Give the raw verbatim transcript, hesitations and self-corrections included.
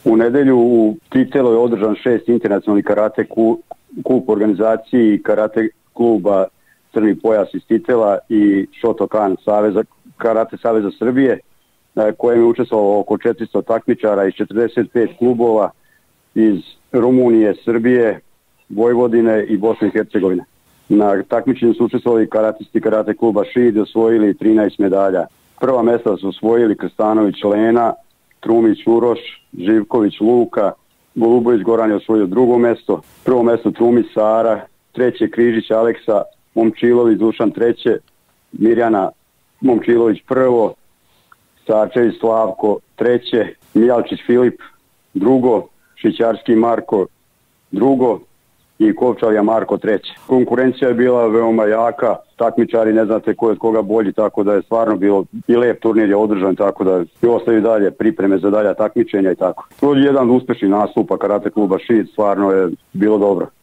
U nedelju u Titelu je održan šest internacionalnih karate kup organizaciji karate kluba Crni pojas iz Titela i Shotokan Saveza, Karate Saveza Srbije, na kojem je učestvovalo oko četiristo takmičara iz četrdeset pet klubova iz Rumunije, Srbije, Vojvodine i Bosne i Hercegovine. Na takmičenju su učestvovali karatisti karate kluba Šid i osvojili trinaest medalja. Prva mesta su osvojili Krstanović Lena, Trumić Uroš, Živković Luka, Golubović Goran je osvojio drugo mesto, prvo mesto Trumić Sara, treće Križić Aleksa, Momčilović Dušan treće, Mirjana Momčilović prvo, Sarčević Slavko treće, Mijalčić Filip drugo, Šićarski Marko drugo i Kovčalija Marko treće. Konkurencija je bila veoma jaka, takmičari ne znate ko je od koga bolji, tako da je stvarno bilo i lep turnir je održan, tako da i ostaju dalje pripreme za dalja takmičenja i tako. To je jedan od uspešnih nastupa karate kluba Šid, stvarno je bilo dobro.